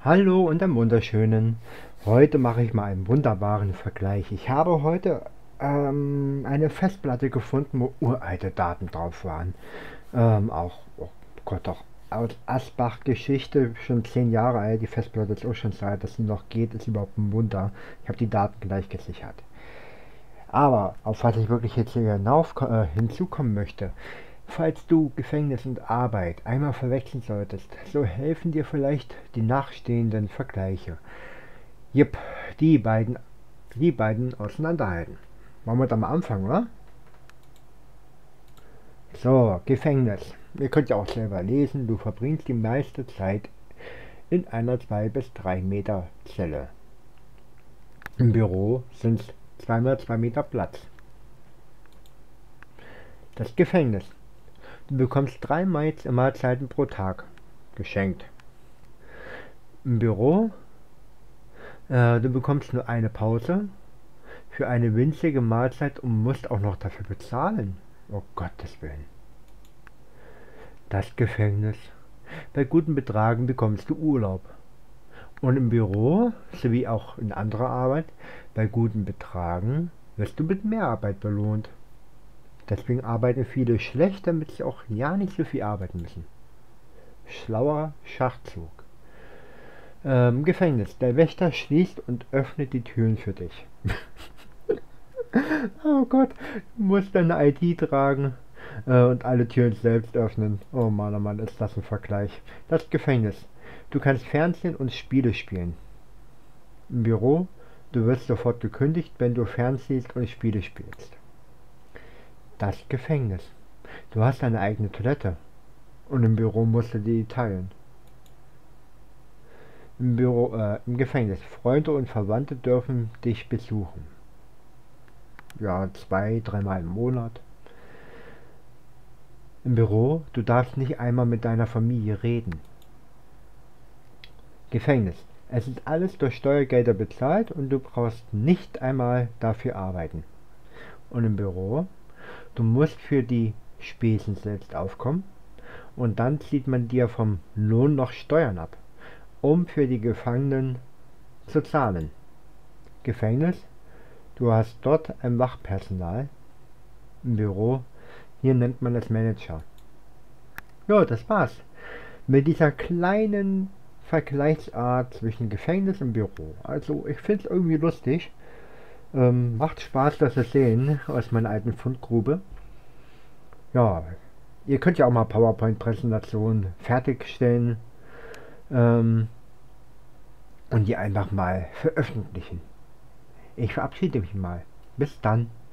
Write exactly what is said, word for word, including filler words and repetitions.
Hallo und einen wunderschönen. Heute mache ich mal einen wunderbaren Vergleich. Ich habe heute ähm, eine Festplatte gefunden, wo uralte Daten drauf waren. Ähm, auch, oh Gott, auch aus Asbach-Geschichte, schon zehn Jahre alt. Die Festplatte ist auch schon seit, dass sie noch geht, ist überhaupt ein Wunder. Ich habe die Daten gleich gesichert. Aber auf was ich wirklich jetzt hier hinauf, äh, hinzukommen möchte, falls du Gefängnis und Arbeit einmal verwechseln solltest, so helfen dir vielleicht die nachstehenden Vergleiche. Jep, die beiden, die beiden auseinanderhalten. Wollen wir da mal anfangen, oder? So, Gefängnis. Ihr könnt ja auch selber lesen, du verbringst die meiste Zeit in einer zwei bis drei Meter Zelle. Im Büro sind es zwei mal zwei Meter Platz. Das Gefängnis. Du bekommst drei Mahlzeiten pro Tag geschenkt. Im Büro, äh, du bekommst nur eine Pause für eine winzige Mahlzeit und musst auch noch dafür bezahlen. Oh Gottes Willen. Das Gefängnis. Bei guten Betragen bekommst du Urlaub. Und im Büro, sowie auch in anderer Arbeit, bei guten Betragen wirst du mit Mehrarbeit belohnt. Deswegen arbeiten viele schlecht, damit sie auch ja nicht so viel arbeiten müssen. Schlauer Schachzug. Ähm, Gefängnis. Der Wächter schließt und öffnet die Türen für dich. Oh Gott, du musst deine I D tragen äh, und alle Türen selbst öffnen. Oh Mann, oh Mann, ist das ein Vergleich. Das Gefängnis. Du kannst Fernsehen und Spiele spielen. Im Büro, du wirst sofort gekündigt, wenn du fernsiehst und Spiele spielst. Das Gefängnis. Du hast eine eigene Toilette. Und im Büro musst du die teilen. Im Büro, äh, im Gefängnis. Freunde und Verwandte dürfen dich besuchen. Ja, zwei, dreimal im Monat. Im Büro, du darfst nicht einmal mit deiner Familie reden. Gefängnis. Es ist alles durch Steuergelder bezahlt und du brauchst nicht einmal dafür arbeiten. Und im Büro, du musst für die Spesen selbst aufkommen und dann zieht man dir vom Lohn noch Steuern ab, um für die Gefangenen zu zahlen. Gefängnis, du hast dort ein Wachpersonal. Im Büro, hier nennt man es Manager. Ja, das war's. Mit dieser kleinen Vergleichsart zwischen Gefängnis und Büro. Also ich finde es irgendwie lustig. Ähm, macht Spaß, das zu sehen aus meiner alten Fundgrube. Ja, ihr könnt ja auch mal PowerPoint-Präsentationen fertigstellen ähm, und die einfach mal veröffentlichen. Ich verabschiede mich mal. Bis dann.